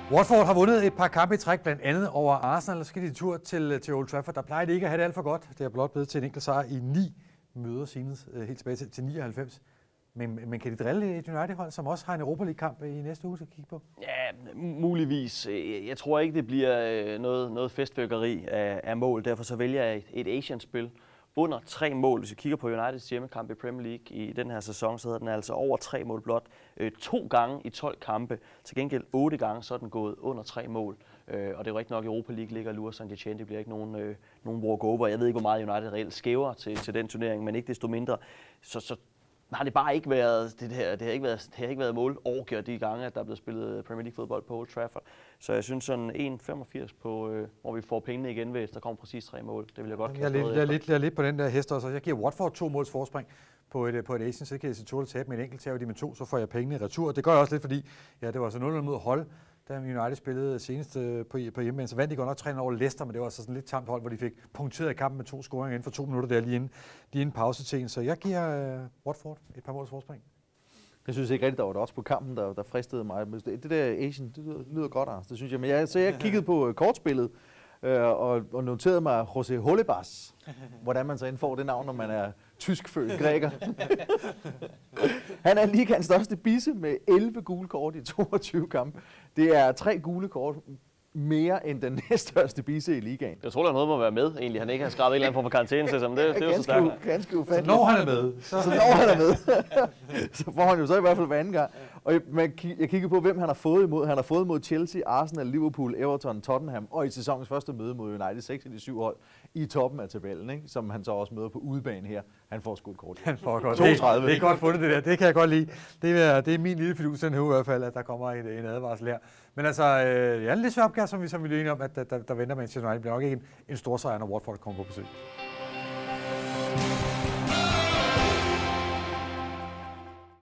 Watford har vundet et par kampe i træk, blandt andet over Arsenal, og så skal de tur til Old Trafford. Der plejer det ikke at have det alt for godt. Det er blot blevet til en enkelt sejr i 9 møder senest, helt tilbage til 99. Men kan de drille et United-hold, som også har en Europa League-kamp i næste uge, til at kigge på? Ja, muligvis. Jeg tror ikke, det bliver noget festfyrkeri af mål. Derfor så vælger jeg et Asian-spil. Under 3 mål. Hvis vi kigger på Uniteds hjemmekamp i Premier League i den her sæson, så hedder den altså over 3 mål blot. 2 gange i 12 kampe. Til gengæld 8 gange, så er den gået under 3 mål. Og det er jo rigtig nok, Europa League ligger og lurer Saint-Etienne. Det bliver ikke nogen walk-over. Jeg ved ikke, hvor meget United reelt skæver til den turnering, men ikke desto mindre. Så har det bare ikke været det har ikke været målorgier de gange, at der er blevet spillet Premier League fodbold på Old Trafford. Så jeg synes sådan 1,85 på, hvor vi får pengene igen, hvis der kommer præcis 3 mål. Det vil jeg godt kaste noget efter. Jeg er lidt på den der hest også. Jeg giver Watford 2 måls forspring på et Asian, så kan jeg se tåle tabe med en enkelt tager de med 2, så får jeg pengene i retur. Det gør jeg også lidt, fordi det var så 0-0 mod hold, da United spillede senest på hjemmebane. Så vandt de godt nok 3 over Leicester, men det var så sådan lidt tamt hold, hvor de fik punkteret i kampen med 2 scoringer inden for 2 minutter der lige inden pausetiden. Så jeg giver Watford et par måls forspring. Jeg synes ikke rigtigt, der var et odds på kampen, der fristede mig. Det der Asian, det lyder godt, altså. Det synes jeg. Men jeg kiggede på kortspillet og noterede mig José Holebas. Hvordan man så indfor det navn, når man er tyskfødt græker. Han er ligaens største bisse med 11 gule kort i 22 kampe. Det er 3 gule kort mere end den næststørste bisse i ligaen. Jeg tror, der er noget, må være med, egentlig. Han ikke har skrabet en eller anden form for karantæne til sig, men det er jo så stærkt. Ganske ufatteligt. Så når han er med. Så når han er med. Så får han jo så i hvert fald hver anden gang. Og jeg kigger på, hvem han har fået imod. Han har fået mod Chelsea, Arsenal, Liverpool, Everton, Tottenham og i sæsonens første møde mod United 6 af de 7 hold i toppen af tabellen, ikke? Som han så også møder på udebane her. Han får sgu et kort. Han får godt. 32. Det er godt fundet det der. Det kan jeg godt lide. Det er min lille fidus den her i hvert fald, at der kommer en advarsel her. Men altså, det er en lidt svær opgave, som vi er enige om, at der venter Manchester United. Det bliver nok ikke en stor sejr, når Watford kommer på besøg.